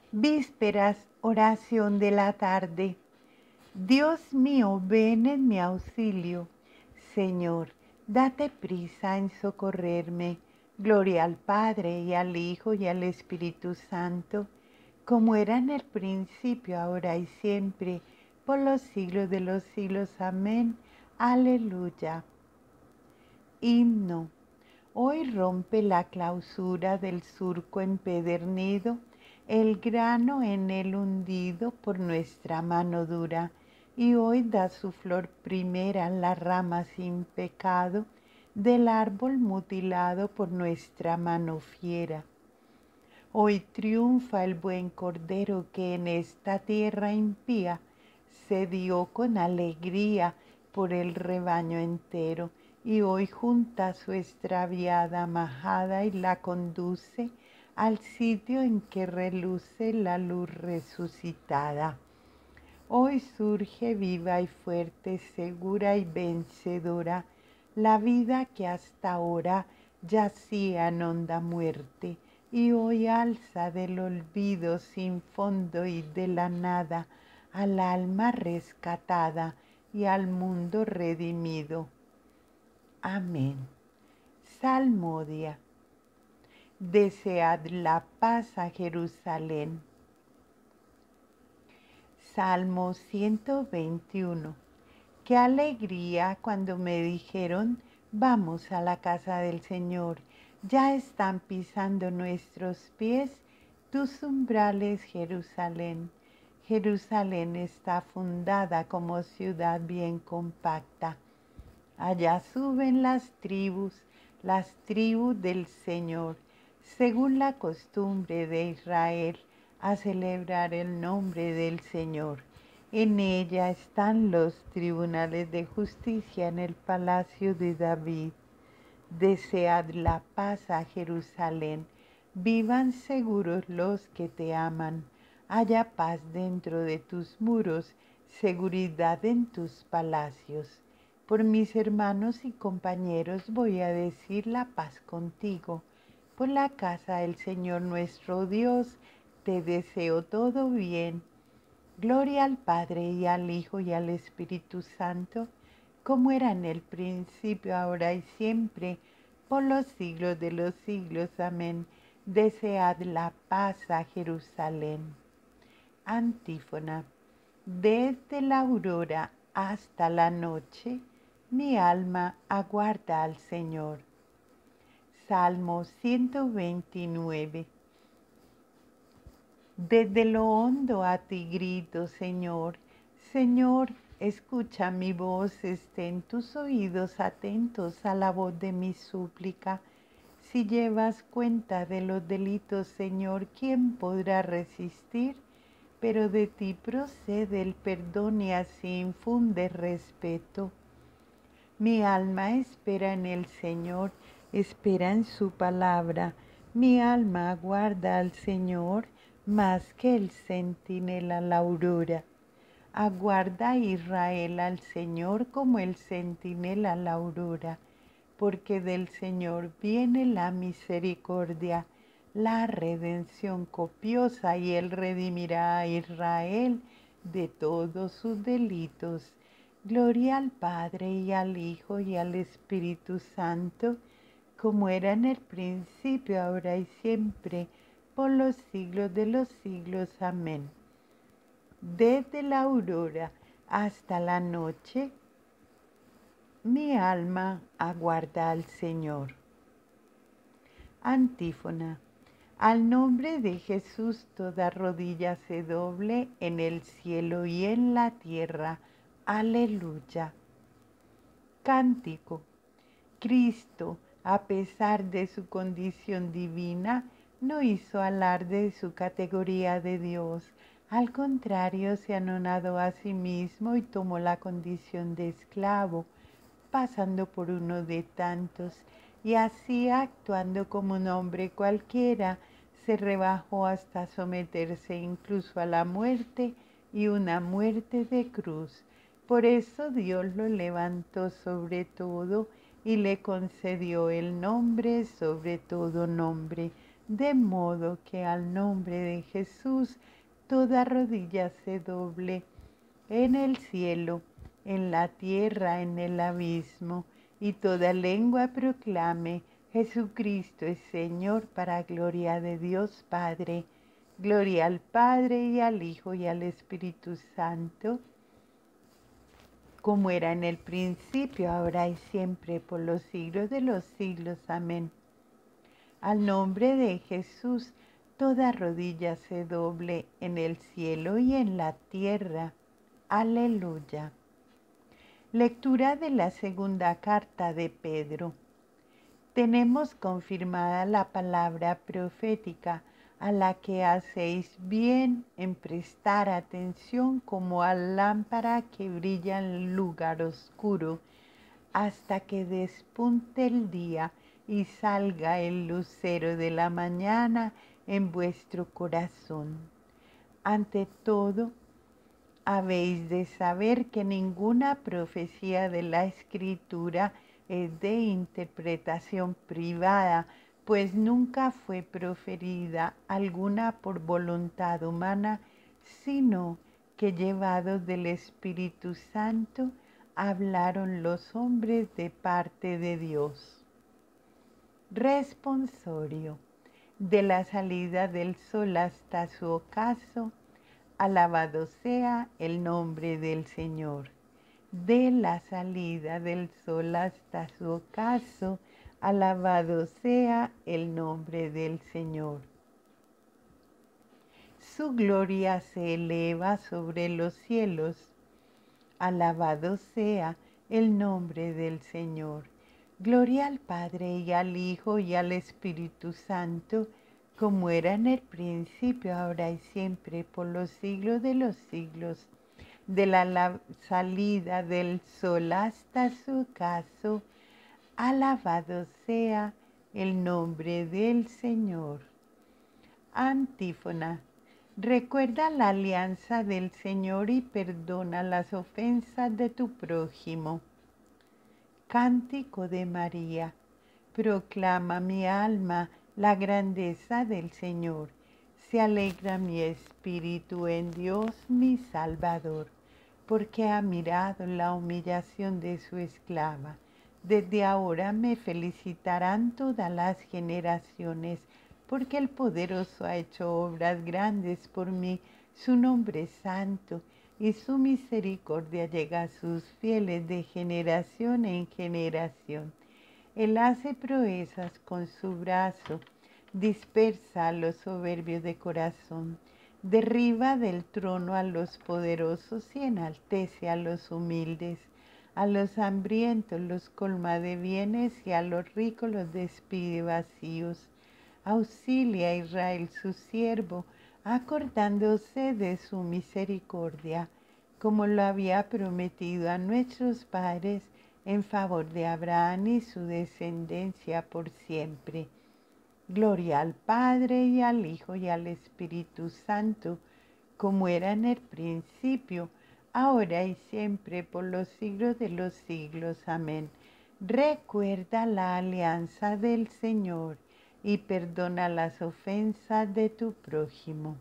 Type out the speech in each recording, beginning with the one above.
Vísperas, oración de la tarde. Dios mío, ven en mi auxilio. Señor, date prisa en socorrerme. Gloria al Padre, y al Hijo, y al Espíritu Santo, como era en el principio, ahora y siempre, por los siglos de los siglos. Amén. Aleluya. Himno. Hoy rompe la clausura del surco empedernido, el grano en él hundido por nuestra mano dura, y hoy da su flor primera la rama sin pecado del árbol mutilado por nuestra mano fiera. Hoy triunfa el buen cordero que en esta tierra impía se dio con alegría por el rebaño entero, y hoy junta su extraviada majada y la conduce al sitio en que reluce la luz resucitada. Hoy surge viva y fuerte, segura y vencedora, la vida que hasta ahora yacía en honda muerte, y hoy alza del olvido sin fondo y de la nada al alma rescatada y al mundo redimido. Amén. Salmodia. Desead la paz a Jerusalén. Salmo 121. Qué alegría cuando me dijeron, vamos a la casa del Señor. Ya están pisando nuestros pies tus umbrales, Jerusalén. Jerusalén está fundada como ciudad bien compacta. Allá suben las tribus del Señor, según la costumbre de Israel, a celebrar el nombre del Señor. En ella están los tribunales de justicia en el palacio de David. Desead la paz a Jerusalén. Vivan seguros los que te aman. Haya paz dentro de tus muros, seguridad en tus palacios. Por mis hermanos y compañeros voy a decir la paz contigo. Por la casa del Señor nuestro Dios te deseo todo bien. Gloria al Padre, y al Hijo, y al Espíritu Santo, como era en el principio, ahora y siempre, por los siglos de los siglos. Amén. Desead la paz a Jerusalén. Antífona. Desde la aurora hasta la noche, mi alma aguarda al Señor. Salmo 129. Desde lo hondo a ti grito, Señor. Señor, escucha mi voz, estén tus oídos atentos a la voz de mi súplica. Si llevas cuenta de los delitos, Señor, ¿quién podrá resistir? Pero de ti procede el perdón y así infunde respeto. Mi alma espera en el Señor, espera en su palabra. Mi alma aguarda al Señor más que el centinela la aurora. Aguarda Israel al Señor como el centinela la aurora, porque del Señor viene la misericordia, la redención copiosa, y Él redimirá a Israel de todos sus delitos. Gloria al Padre, y al Hijo, y al Espíritu Santo, como era en el principio, ahora y siempre, por los siglos de los siglos. Amén. Desde la aurora hasta la noche, mi alma aguarda al Señor. Antífona. Al nombre de Jesús toda rodilla se doble en el cielo y en la tierra. Aleluya. Cántico. Cristo, a pesar de su condición divina, no hizo alarde de su categoría de Dios. Al contrario, se anonadó a sí mismo y tomó la condición de esclavo, pasando por uno de tantos, y así, actuando como un hombre cualquiera, se rebajó hasta someterse incluso a la muerte, y una muerte de cruz. Por eso Dios lo levantó sobre todo y le concedió el nombre sobre todo nombre, de modo que al nombre de Jesús toda rodilla se doble en el cielo, en la tierra, en el abismo, y toda lengua proclame: Jesucristo es Señor, para gloria de Dios Padre. Gloria al Padre y al Hijo y al Espíritu Santo, como era en el principio, ahora y siempre, por los siglos de los siglos. Amén. Al nombre de Jesús, toda rodilla se doble en el cielo y en la tierra. Aleluya. Lectura de la segunda carta de Pedro. Tenemos confirmada la palabra profética, a la que hacéis bien en prestar atención como a lámpara que brilla en lugar oscuro, hasta que despunte el día y salga el lucero de la mañana en vuestro corazón. Ante todo, habéis de saber que ninguna profecía de la Escritura es de interpretación privada, pues nunca fue proferida alguna por voluntad humana, sino que llevados del Espíritu Santo, hablaron los hombres de parte de Dios. Responsorio. De la salida del sol hasta su ocaso, alabado sea el nombre del Señor. De la salida del sol hasta su ocaso, alabado sea el nombre del Señor. Su gloria se eleva sobre los cielos. Alabado sea el nombre del Señor. Gloria al Padre y al Hijo y al Espíritu Santo, como era en el principio, ahora y siempre, por los siglos de los siglos. De la salida del sol hasta su ocaso, alabado sea el nombre del Señor. Antífona. Recuerda la alianza del Señor y perdona las ofensas de tu prójimo. Cántico de María. Proclama mi alma la grandeza del Señor. Se alegra mi espíritu en Dios mi Salvador, porque ha mirado la humillación de su esclava. Desde ahora me felicitarán todas las generaciones, porque el poderoso ha hecho obras grandes por mí. Su nombre es santo, y su misericordia llega a sus fieles de generación en generación. Él hace proezas con su brazo, dispersa a los soberbios de corazón, derriba del trono a los poderosos y enaltece a los humildes. A los hambrientos los colma de bienes y a los ricos los despide vacíos. Auxilia a Israel su siervo, acordándose de su misericordia, como lo había prometido a nuestros padres, en favor de Abraham y su descendencia por siempre. Gloria al Padre y al Hijo y al Espíritu Santo, como era en el principio, ahora y siempre, por los siglos de los siglos. Amén. Recuerda la alianza del Señor y perdona las ofensas de tu prójimo.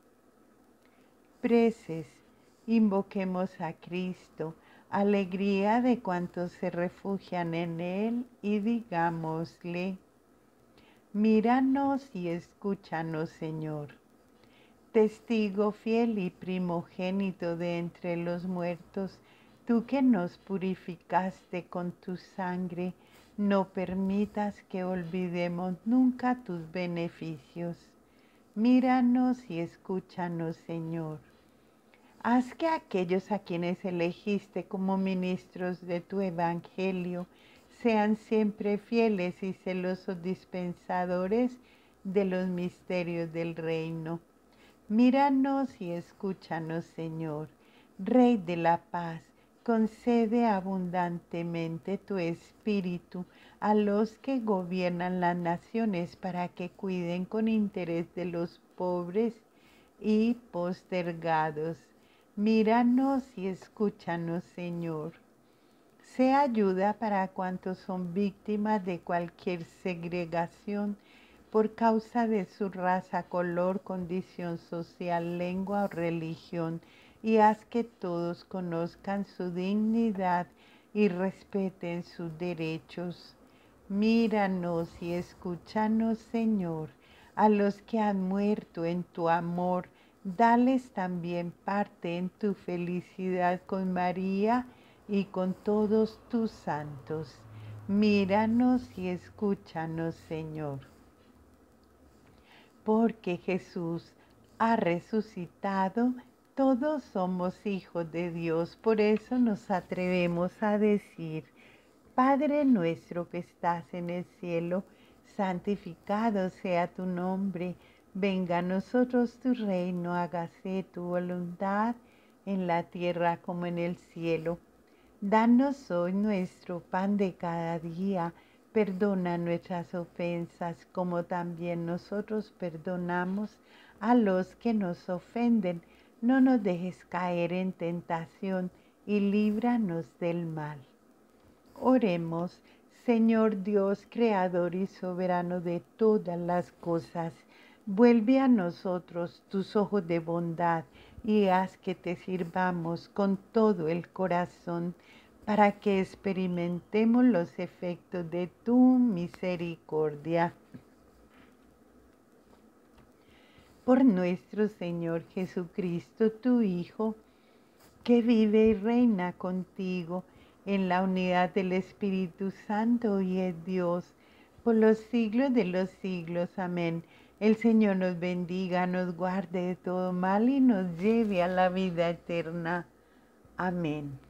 Preces. Invoquemos a Cristo, alegría de cuantos se refugian en Él, y digámosle: míranos y escúchanos, Señor. Testigo fiel y primogénito de entre los muertos, tú que nos purificaste con tu sangre, no permitas que olvidemos nunca tus beneficios. Míranos y escúchanos, Señor. Haz que aquellos a quienes elegiste como ministros de tu evangelio sean siempre fieles y celosos dispensadores de los misterios del reino. Míranos y escúchanos, Señor. Rey de la paz, concede abundantemente tu espíritu a los que gobiernan las naciones, para que cuiden con interés de los pobres y postergados. Míranos y escúchanos, Señor. Sea ayuda para cuantos son víctimas de cualquier segregación, por causa de su raza, color, condición social, lengua o religión, y haz que todos conozcan su dignidad y respeten sus derechos. Míranos y escúchanos, Señor, a los que han muerto en tu amor, dales también parte en tu felicidad con María y con todos tus santos. Míranos y escúchanos, Señor. Porque Jesús ha resucitado, todos somos hijos de Dios. Por eso nos atrevemos a decir: Padre nuestro que estás en el cielo, santificado sea tu nombre. Venga a nosotros tu reino, hágase tu voluntad en la tierra como en el cielo. Danos hoy nuestro pan de cada día. Perdona nuestras ofensas, como también nosotros perdonamos a los que nos ofenden. No nos dejes caer en tentación y líbranos del mal. Oremos. Señor Dios, creador y soberano de todas las cosas, vuelve a nosotros tus ojos de bondad y haz que te sirvamos con todo el corazón, para que experimentemos los efectos de tu misericordia. Por nuestro Señor Jesucristo, tu Hijo, que vive y reina contigo en la unidad del Espíritu Santo y es Dios, por los siglos de los siglos. Amén. El Señor nos bendiga, nos guarde de todo mal y nos lleve a la vida eterna. Amén.